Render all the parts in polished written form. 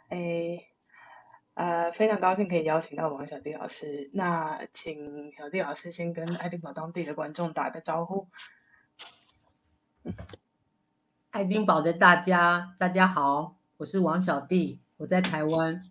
诶，非常高兴可以邀请到王小弟老师。那请小弟老师先跟爱丁堡当地的观众打个招呼。 爱丁堡的大家好，我是王小弟，我在台湾。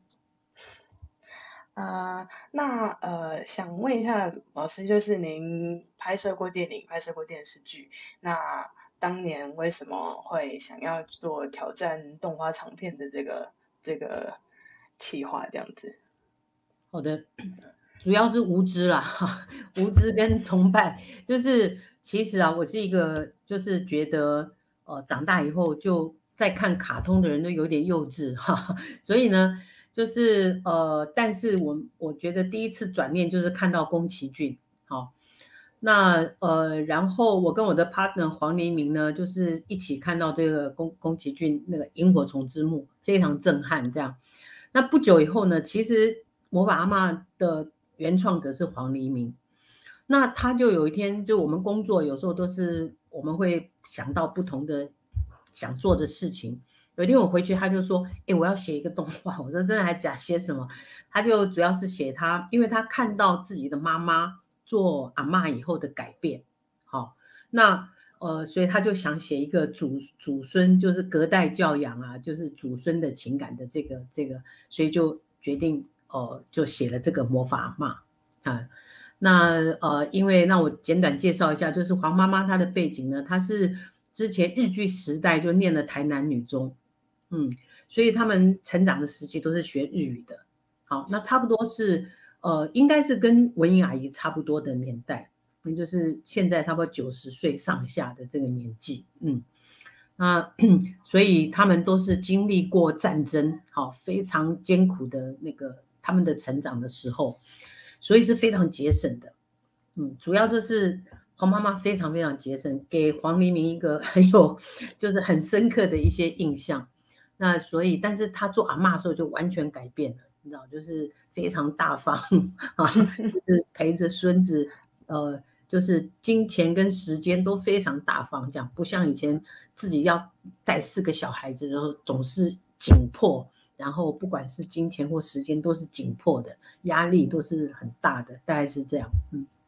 想问一下老师，就是您拍摄过电影、拍摄过电视剧，那当年为什么会想要做挑战动画长片的这个企划这样子？ 好的，主要是无知啦，无知跟崇拜。就是其实啊，我是一个就是觉得长大以后就在看卡通的人都有点幼稚哈，所以呢，就是但是我觉得第一次转念就是看到宫崎骏，好。那然后我跟我的 partner 黄黎明呢，就是一起看到这个宫崎骏那个《萤火虫之墓》，非常震撼。这样，那不久以后呢，其实魔法阿嬷的原创者是黄黎明。那他就有一天，就我们工作有时候都是我们会想到不同的想做的事情。有一天我回去，他就说：“哎，我要写一个动画。”我说：“真的还假？写什么？”他就主要是写他，因为他看到自己的妈妈做阿嬷以后的改变。好，那所以他就想写一个祖孙，就是隔代教养啊，就是祖孙的情感的这个，所以就决定就写了这个魔法阿嬷啊。那因为那我简短介绍一下，就是黄妈妈她的背景呢，她是之前日据时代就念了台南女中，所以他们成长的时期都是学日语的。好，那差不多是应该是跟文英阿姨差不多的年代，就是现在差不多90岁上下的这个年纪，那所以他们都是经历过战争，好，非常艰苦的那个他们的成长的时候，所以是非常节省的，主要就是黄妈妈非常非常节省，给黄黎明一个就是很深刻的一些印象。那所以，但是他做阿嬷的时候就完全改变了，你知道，就是非常大方啊，就是陪着孙子，就是金钱跟时间都非常大方，这样不像以前自己要带4个小孩子，然后总是紧迫，然后不管是金钱或时间都是紧迫的，压力都是很大的，大概是这样。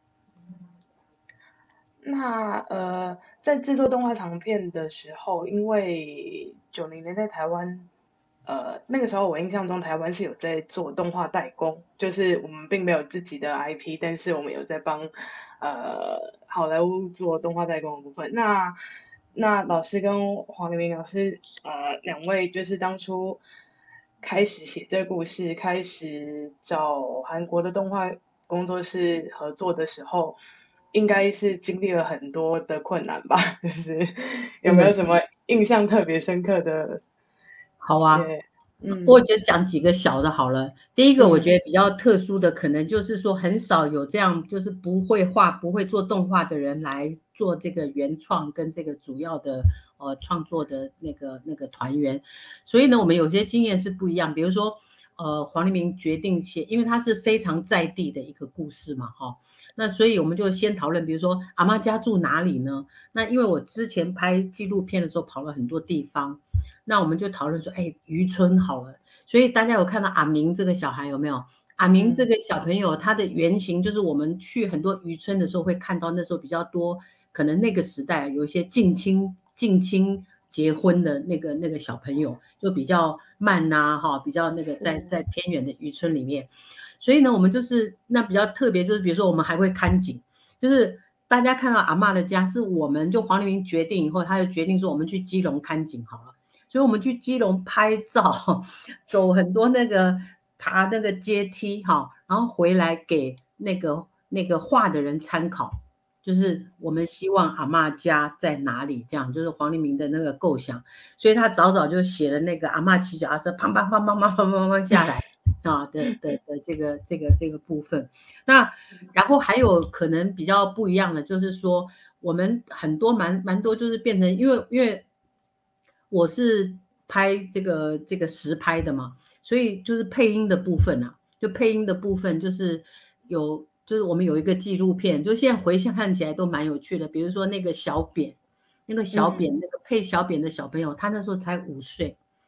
那在制作动画长片的时候，因为90年在台湾，那个时候我印象中台湾是有在做动画代工，就是我们并没有自己的 IP，但是我们有在帮好莱坞做动画代工的部分。那老师跟黄黎明老师两位就是当初开始写这个故事，开始找韩国的动画工作室合作的时候，应该是经历了很多的困难吧？就是有没有什么印象特别深刻的？ 好啊，我就讲几个小的好了。第一个我觉得比较特殊的，可能就是说很少有这样就是不会画、不会做动画的人来做这个原创跟这个主要的创作的那个团员。所以呢，我们有些经验是不一样。比如说黄黎明决定写，因为他是非常在地的一个故事嘛，那所以我们就先讨论，比如说阿嬷家住哪里呢？那因为我之前拍纪录片的时候跑了很多地方。那我们就讨论说，渔村好了，所以大家有看到阿明这个小孩有没有？阿明这个小朋友，他的原型就是我们去很多渔村的时候会看到，那时候比较多，可能那个时代有一些近亲结婚的那个小朋友，就比较慢呐，比较那个在偏远的渔村里面，所以呢，我们就是那比较特别，就是比如说我们还会看景，就是大家看到阿嬷的家，是我们就黄黎明决定以后，他就决定说我们去基隆看景好了。所以我们去基隆拍照，走很多那个爬那个阶梯然后回来给那个画的人参考，就是我们希望阿嬷家在哪里，这样就是黄黎明的那个构想，所以他早早就写了那个阿嬷骑脚踏车砰砰砰砰砰砰砰砰下来的这个部分。那然后还有可能比较不一样的，就是说我们很多蛮多就是变成因为我是拍这个实拍的嘛，所以就是配音的部分啊，就配音的部分就是就是我们有一个纪录片，就现在回想看起来都蛮有趣的。比如说那个小扁，那个配小扁的小朋友，他那时候才5岁，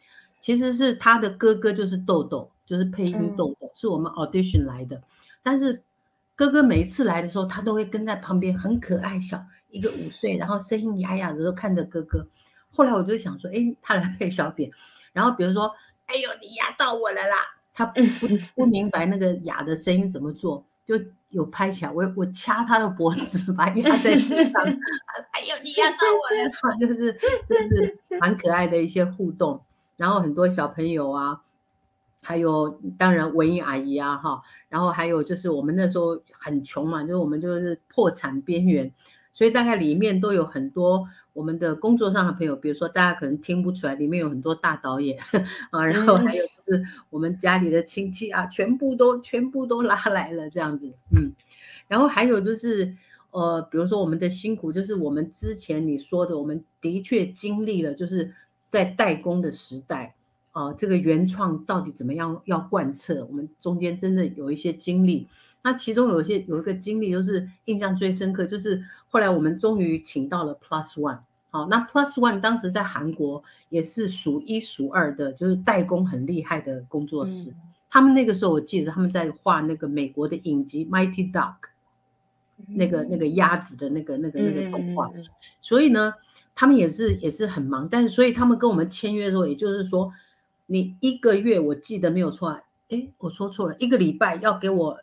其实是他的哥哥就是豆豆，就是配音豆豆，是我们 audition 来的。但是哥哥每一次来的时候，他都会跟在旁边，很可爱，小一个5岁，然后声音哑哑的，都看着哥哥。后来我就想说，他来配小扁，然后比如说，哎呦，你压到我了啦，他不明白那个哑的声音怎么做，就有拍起来，我掐他的脖子，把他压在地上，哎呦，你压到我了，就是蛮可爱的一些互动。然后很多小朋友啊，还有当然文英阿姨啊哈，然后还有就是我们那时候很穷嘛，就是我们就是破产边缘，所以大概里面都有很多我们的工作上的朋友，比如说大家可能听不出来，里面有很多大导演啊，然后还有就是我们家里的亲戚啊，全部都拉来了这样子，然后还有就是比如说我们的辛苦，就是我们之前你说的，我们的确经历了，就是在代工的时代。这个原创到底怎么样要贯彻？我们中间真的有一些经历，那其中有一个经历就是印象最深刻，就是后来我们终于请到了 Plus One， 好，那 Plus One 当时在韩国也是数1数2的，就是代工很厉害的工作室。他们那个时候我记得他们在画那个美国的影集 Mighty Duck， 那个鸭子的那个动画，所以呢，他们也是很忙，但是所以他们跟我们签约的时候，也就是说。你1个月我记得没有错，我说错了，1个礼拜要给我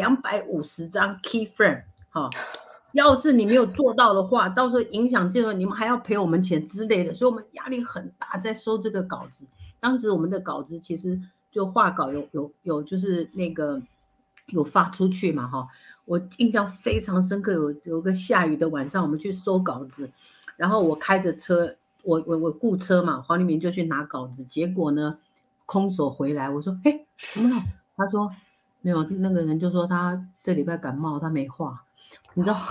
250张 key frame， 要是你没有做到的话，到时候影响这个你们还要赔我们钱之类的，所以我们压力很大，在收这个稿子。当时我们的稿子其实就画稿有就是那个有发出去嘛哈，我印象非常深刻，有个下雨的晚上，我们去收稿子，然后我开着车。我雇车嘛，黄立明就去拿稿子，结果呢，空手回来。我说，怎么了？他说没有，那个人就说他这礼拜感冒，他没画。你知道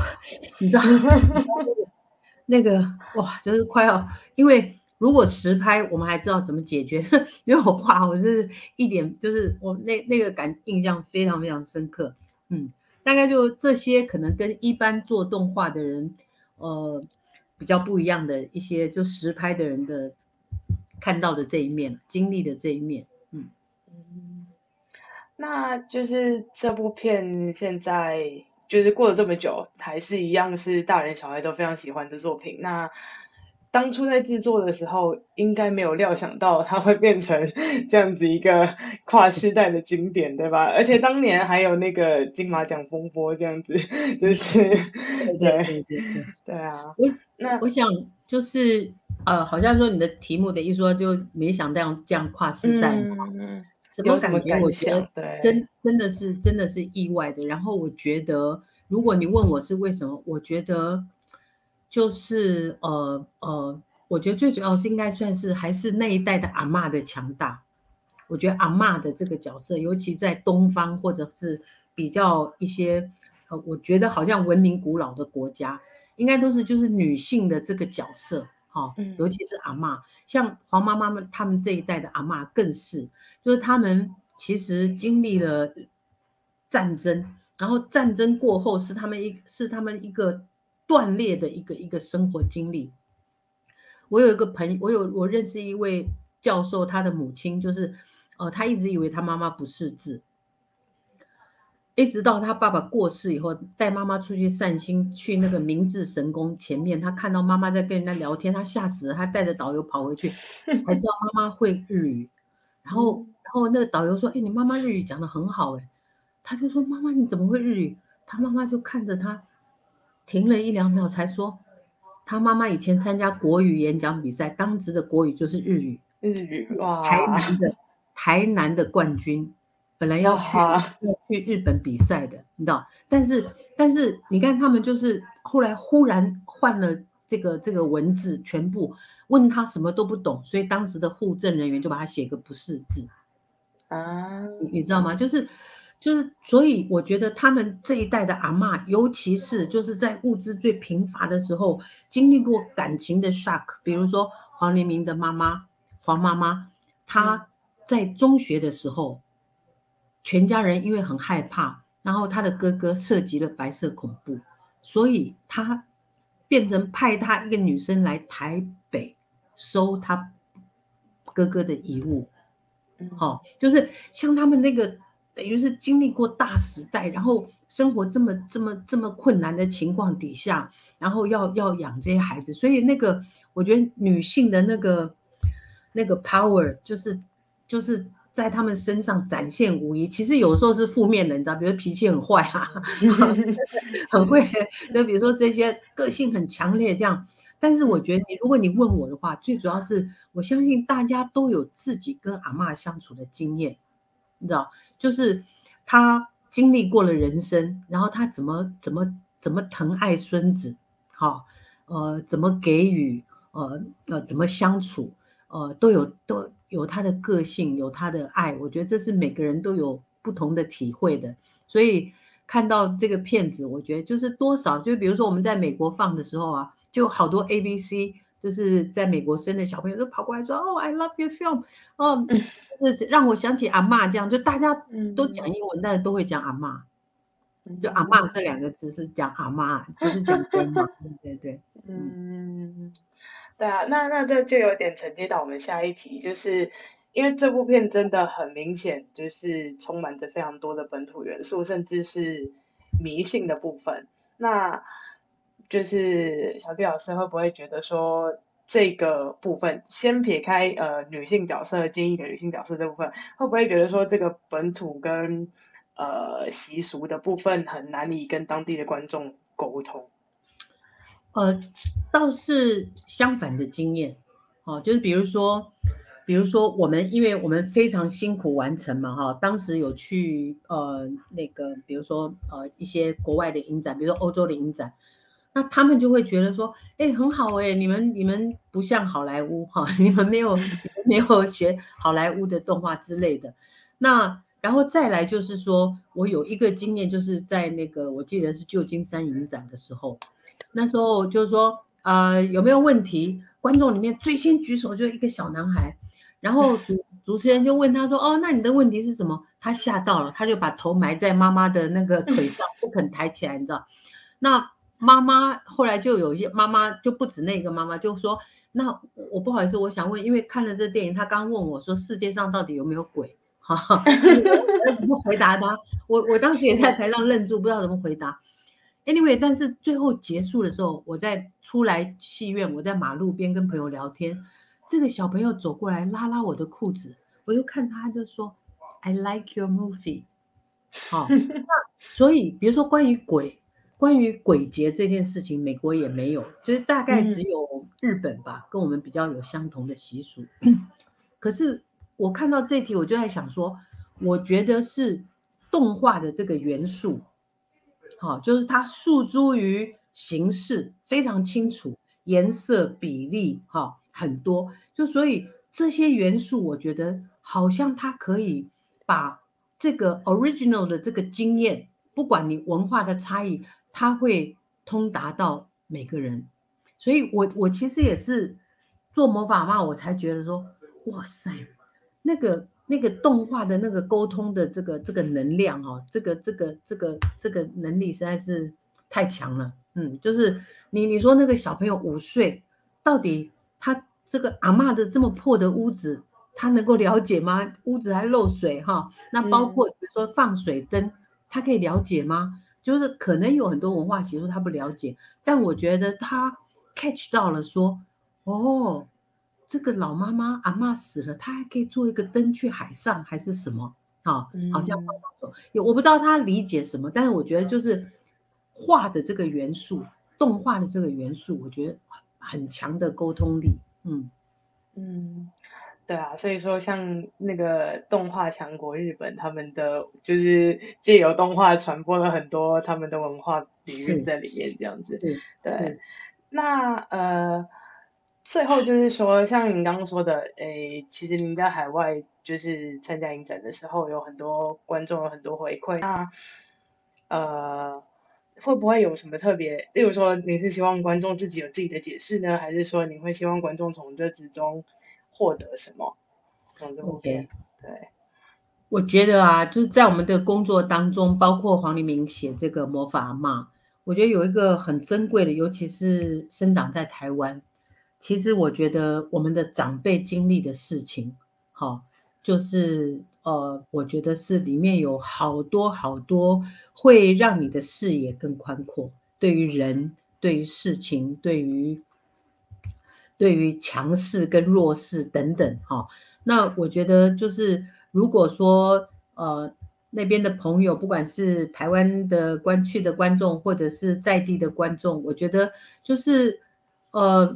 那个哇，就是快要，因为如果实拍，我们还知道怎么解决。因为我画，我是一点就是我那个印象非常非常深刻。大概就这些，可能跟一般做动画的人，比较不一样的一些，就实拍的人的看到的这一面，经历的这一面。 那就是这部片现在就是过了这么久，还是一样是大人小孩都非常喜欢的作品。那当初在制作的时候，应该没有料想到它会变成这样子一个跨世代的经典，对吧？而且当年还有那个金马奖风波这样子，就是对啊。 我想就是好像说你的题目的意思说，就没想到这样跨世代嘛。什么感觉？我觉得真的是意外的。然后我觉得，如果你问我是为什么，我觉得就是我觉得最主要是应该算是还是那一代的阿嬷的强大。我觉得阿嬷的这个角色，尤其在东方或者是比较一些我觉得好像文明古老的国家，应该都是就是女性的这个角色。尤其是阿嬷，像黄妈妈们他们这一代的阿嬷更是，就是他们其实经历了战争，然后战争过后是他们一个断裂的一个生活经历。我有一个朋友，我认识一位教授，他的母亲就是他一直以为他妈妈不识字。一直到他爸爸过世以后，带妈妈出去散心，去那个明治神宫前面，他看到妈妈在跟人家聊天，他吓死了，他带着导游跑回去，才知道妈妈会日语。然后那个导游说：“你妈妈日语讲得很好。”他就说：“妈妈你怎么会日语？”他妈妈就看着他，停了1-2秒，才说：“他妈妈以前参加国语演讲比赛，当时的国语就是日语， 哇， 台南的冠军。”本来要去日本比赛的，你知道？但是你看他们就是后来忽然换了这个文字，全部问他什么都不懂，所以当时的户政人员就把他写个不识字啊，你知道吗？就是所以我觉得他们这一代的阿嬷，尤其是就是在物资最贫乏的时候，经历过感情的 shock， 比如说黄黎明的妈妈黄妈妈，她在中学的时候。全家人因为很害怕，然后他的哥哥涉及了白色恐怖，所以他变成派他一个女生来台北收他哥哥的遗物。就是像他们那个等于是经历过大时代，然后生活这么困难的情况底下，然后要养这些孩子，所以那个我觉得女性的那个 power 就是在他们身上展现无疑。其实有时候是负面的，你知道，比如脾气很坏啊，很会，就比如说这些个性很强烈这样。但是我觉得如果你问我的话，最主要是我相信大家都有自己跟阿嬷相处的经验，你知道，就是他经历过了人生，然后他怎么疼爱孙子，怎么给予，怎么相处，都有他的个性，有他的爱。我觉得这是每个人都有不同的体会的。所以看到这个片子，我觉得就是多少，就比如说我们在美国放的时候啊，就好多 ABC 就是在美国生的小朋友都跑过来说，哦 I love your film， 就是让我想起阿嬷这样，就大家都讲英文，但是都会讲阿嬷。就阿嬷这2个字是讲阿嬷，不是讲grandma。对对。 对啊，那这就有点承接到我们下一题，就是因为这部片真的很明显，就是充满着非常多的本土元素，甚至是迷信的部分。那就是小弟老师会不会觉得说，这个部分先撇开女性角色坚毅的女性角色这部分，会不会觉得说这个本土跟习俗的部分很难以跟当地的观众沟通？ 倒是相反的经验，就是比如说因为我们非常辛苦完成嘛，当时有去那个比如说一些国外的影展，比如说欧洲的影展，那他们就会觉得说，很好你们不像好莱坞你们没有学好莱坞的动画之类的。那然后再来就是说，我有一个经验，就是在那个我记得是旧金山影展的时候，那时候就是说有没有问题？观众里面最先举手就是一个小男孩，然后主持人就问他说，那你的问题是什么？他吓到了，他就把头埋在妈妈的那个腿上，不肯抬起来，你知道。那妈妈后来就有一些妈妈，就不止那个妈妈，就说，那我不好意思，我想问，因为看了这电影，他刚问我说世界上到底有没有鬼？我怎么回答他？我当时也在台上愣住，不知道怎么回答。Anyway， 但是最后结束的时候，我在出来戏院，我在马路边跟朋友聊天，这个小朋友走过来拉我的裤子，我就看他就说 I like your movie。那所以比如说关于鬼节这件事情，美国也没有，就是大概只有日本吧，跟我们比较有相同的习俗。可是我看到这题，我就在想说，我觉得是动画的这个元素，就是它诉诸于形式非常清楚，颜色比例很多，就所以这些元素，我觉得好像它可以把这个 original 的这个经验，不管你文化的差异，它会通达到每个人。所以我其实也是做魔法嘛，我才觉得说，哇塞，那个动画的那个沟通的这个能量这个能力实在是太强了。就是你说那个小朋友5岁，到底他这个阿嬷的这么破的屋子，他能够了解吗？屋子还漏水那包括比如说放水灯，他可以了解吗？就是可能有很多文化习俗他不了解，但我觉得他 catch 到了说，这个老妈妈阿嬷死了，她还可以做一个灯去海上还是什么好像我不知道他理解什么，但是我觉得就是画的这个元素，动画的这个元素，我觉得很强的沟通力。 对啊，所以说像那个动画强国日本，他们的就是借由动画传播了很多他们的文化底蕴在里面，这样子。对，那最后就是说，像您刚刚说的，其实您在海外就是参加影展的时候，有很多观众有很多回馈，那会不会有什么特别？例如说，你是希望观众自己有自己的解释呢，还是说你会希望观众从这之中获得什么？OK， 对， 我觉得就是在我们的工作当中，包括黄黎明写这个魔法阿嬷，我觉得有一个很珍贵的，尤其是生长在台湾， 其实我觉得我们的长辈经历的事情，好，就是我觉得是里面有好多好多会让你的视野更宽阔，对于人，对于事情，对于强势跟弱势等等，哈。那我觉得就是如果说那边的朋友，不管是台湾的去的观众，或者是在地的观众，我觉得就是呃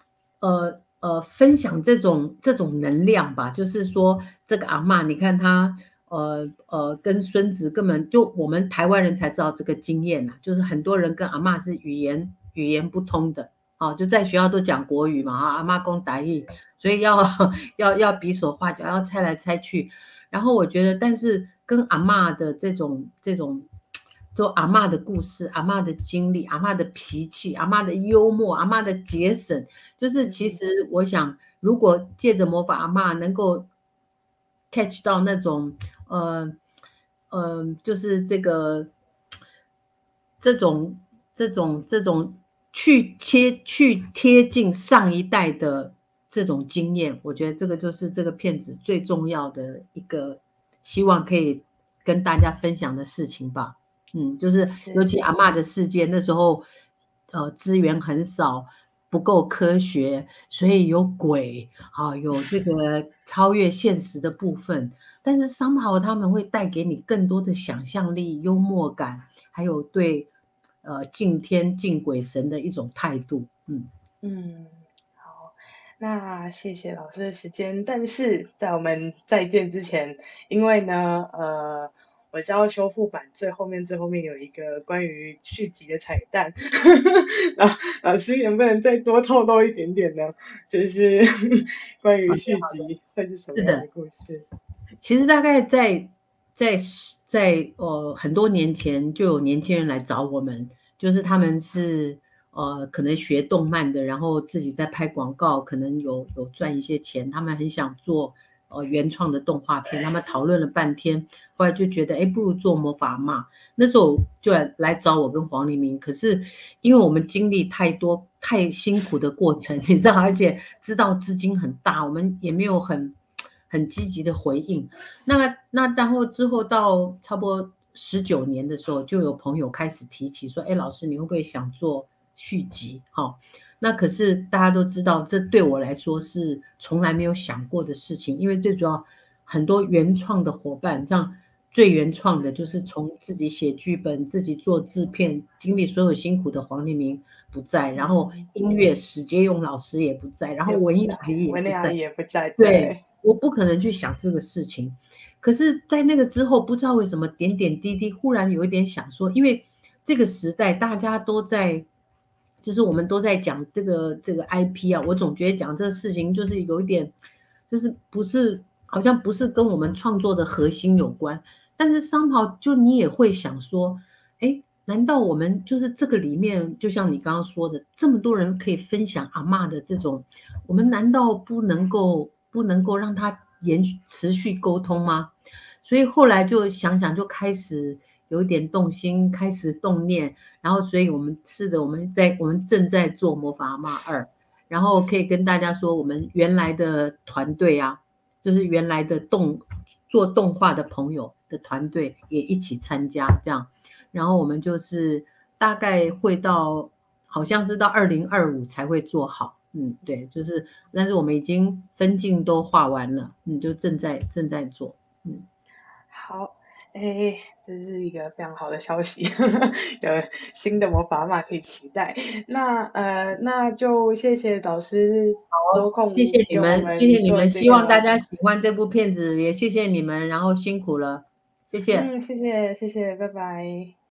分享这种能量吧，就是说这个阿嬷，你看她跟孙子根本就我们台湾人才知道这个经验呐，就是很多人跟阿嬷是语言不通的。就在学校都讲国语嘛，阿嬷讲台语，所以要比手画脚，要猜来猜去。然后我觉得，但是跟阿嬷的这种，就阿嬷的故事、阿嬷的经历、阿嬷的脾气、阿嬷的幽默、阿嬷的节省，就是其实我想，如果借着模仿阿嬷，能够 catch 到那种就是这种去贴近上一代的这种经验，我觉得这个就是这个片子最重要的一个希望可以跟大家分享的事情吧。就是尤其阿嬷的世界，那时候资源很少，不够科学，所以有鬼有这个超越现实的部分。但是somehow他们会带给你更多的想象力、幽默感，还有对敬天敬鬼神的一种态度。 好，那谢谢老师的时间。但是在我们再见之前，因为呢，我知道修复版最后面有一个关于续集的彩蛋，老师能不能再多透露一点点呢？就是关于续集会是什么样的故事？ 其实大概在很多年前就有年轻人来找我们，就是他们是可能学动漫的，然后自己在拍广告，可能有赚一些钱，他们很想做原创的动画片，他们讨论了半天，后来就觉得不如做魔法嘛。那时候就来找我跟黄黎明，可是因为我们经历太多太辛苦的过程，你知道，而且知道资金很大，我们也没有很积极的回应。那然后之后到差不多19年的时候，就有朋友开始提起说，老师你会不会想做续集？那可是大家都知道，这对我来说是从来没有想过的事情，因为最主要很多原创的伙伴，像最原创的就是从自己写剧本、自己做制片，经历所有辛苦的黄黎明不在，然后音乐史杰勇老师也不在，然后文艺阿姨也不在，对，我不可能去想这个事情。可是在那个之后，不知道为什么点点滴滴忽然有一点想说，因为这个时代大家都在，就是我们都在讲这个 IP 啊，我总觉得讲这个事情就是有一点，就是好像不是跟我们创作的核心有关，但是somehow就你也会想说，难道我们就是这个里面，就像你刚刚说的，这么多人可以分享阿嬷的这种，我们难道不能够让他持续沟通吗？所以后来就想想，就开始有点动心，开始动念，然后所以我们正在做魔法阿嬷2，然后可以跟大家说，我们原来的团队啊，就是原来的做动画的朋友的团队也一起参加这样。然后我们就是大概会好像是到2025才会做好，对，但是我们已经分镜都画完了，就正在做， 好，这是一个非常好的消息，有新的魔法阿嬷可以期待。那就谢谢导师抽空谢谢你们，希望大家喜欢这部片子，也谢谢你们，然后辛苦了，谢谢。 谢谢，拜拜。